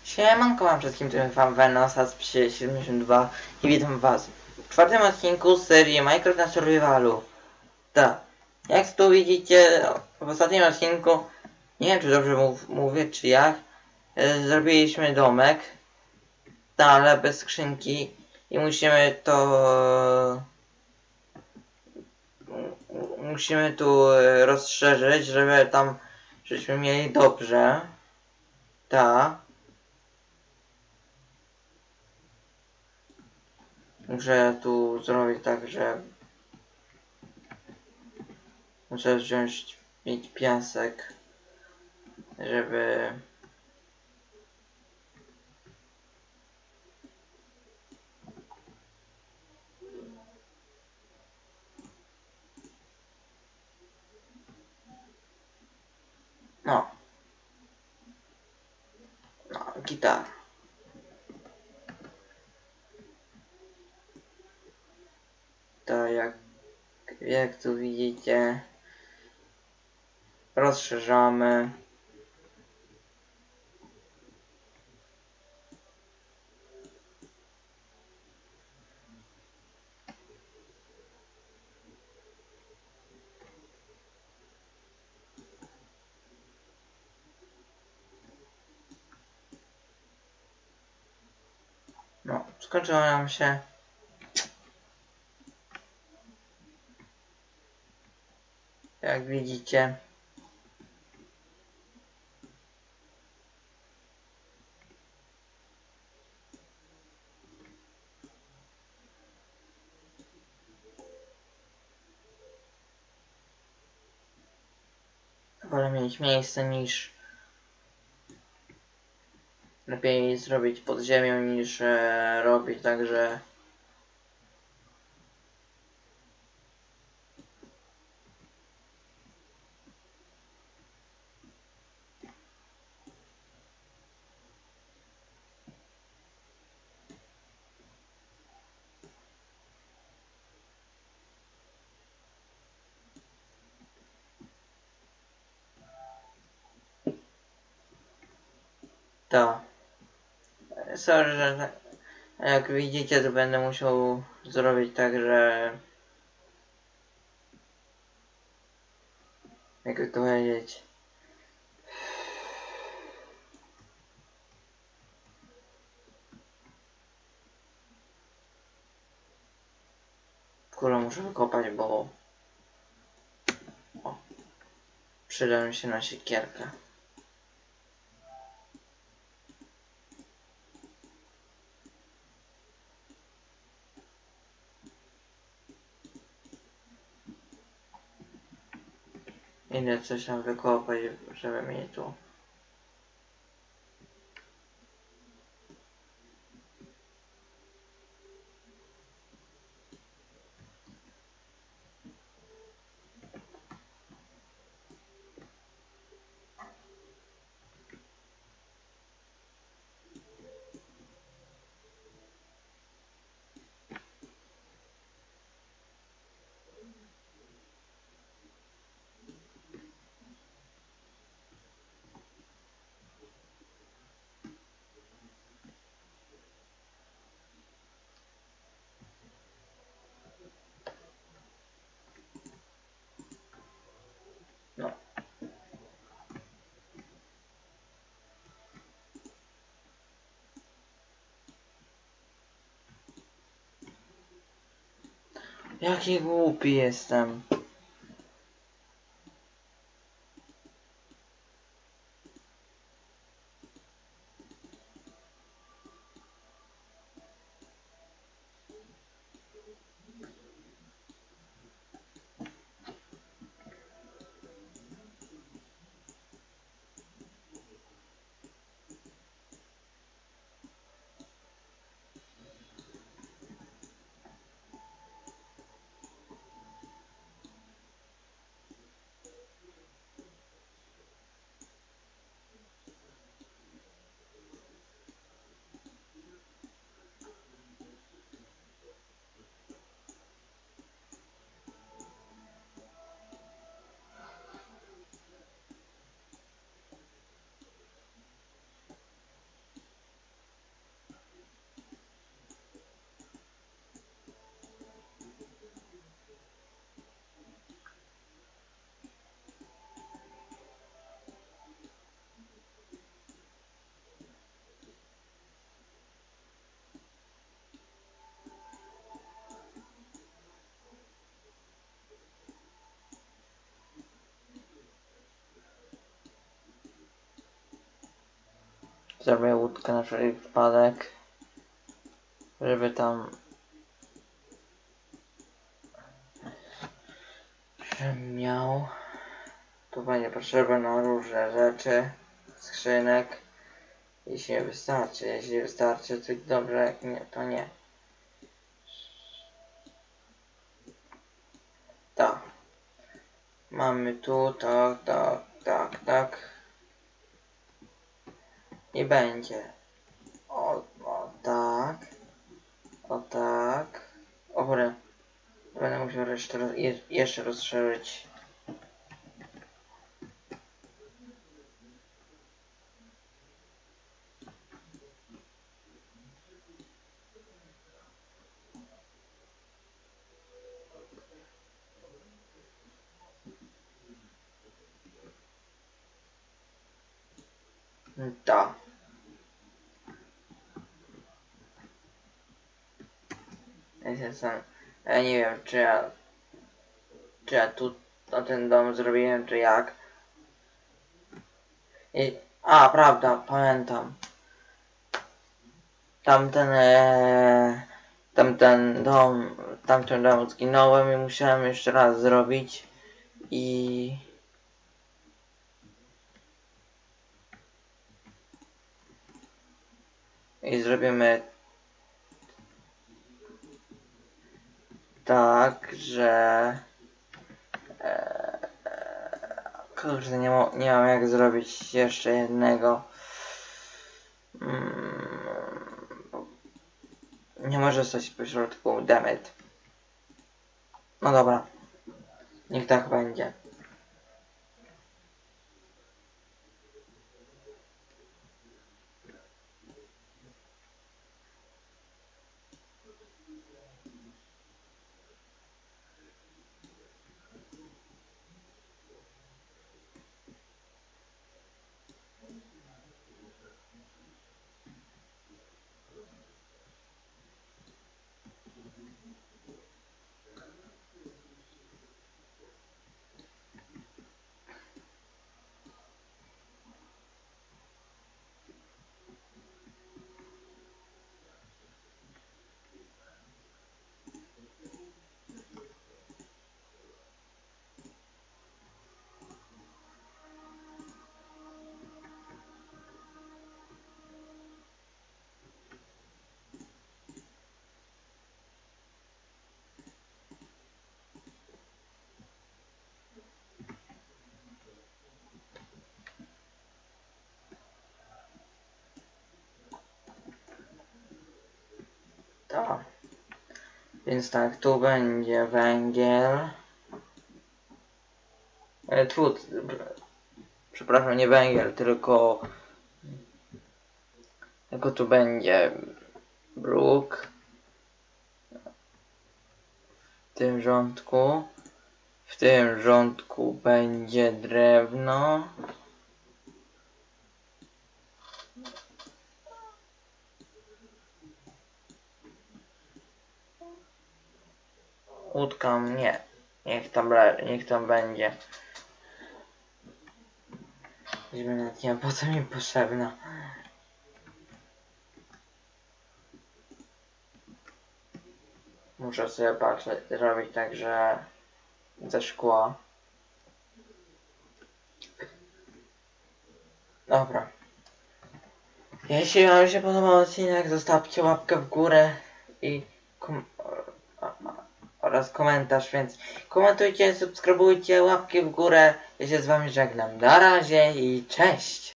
Siemanko, mam wszystkim, tym wam Venosas 72 i witam was w czwartym odcinku z serii Minecraft na Survivalu. Tak, jak tu widzicie w ostatnim odcinku, nie wiem czy dobrze mówię czy jak, zrobiliśmy domek, ale bez skrzynki i musimy tu rozszerzyć, żeby tam, żeśmy mieli dobrze. Tak. Muszę tu zrobić tak, że muszę mieć piasek, żeby no, gitara. To jak tu widzicie, rozszerzamy. No, skończyło nam się. Jak widzicie. Wolę mieć miejsce niż lepiej zrobić pod ziemią niż robić także. To sorry, że jak widzicie to będę musiał zrobić tak, że jakby to powiedzieć. Kurwa, muszę wykopać, bo przyda mi się na siekierkę. Idę coś tam wykopać, żeby mieć tu. No. Jaki głupi jestem. Zrobię łódkę na wszelki wypadek, żeby tam miał. Tu będzie potrzeba na różne rzeczy, skrzynek. Jeśli wystarczy, to dobrze, jak nie, to nie. Tak. Mamy tu, tak. I będzie. O tak. O tak. O chore. Będę musiał jeszcze rozszerzyć. Tak. Ja nie wiem, czy ja tu ten dom zrobiłem, czy jak. Prawda, pamiętam. Tamten dom zginąłem i musiałem jeszcze raz zrobić. I zrobimy tak, że kurde, nie mam jak zrobić jeszcze jednego. Nie może stać po środku, dammit. No dobra, niech tak będzie. To. Więc tak, tu będzie węgiel. Przepraszam, nie węgiel, tylko tu będzie bruk w tym rządku. W tym rządku będzie drewno. Łódka nie. Niech tam będzie. Nawet nie wiem, po co mi potrzebna. Muszę sobie patrzeć, zrobić tak, że ze szkła. Dobra. Jeśli wam się podobał odcinek, zostawcie łapkę w górę i oraz komentarz, więc komentujcie, subskrybujcie, łapki w górę. Ja się z wami żegnam. Na razie i cześć!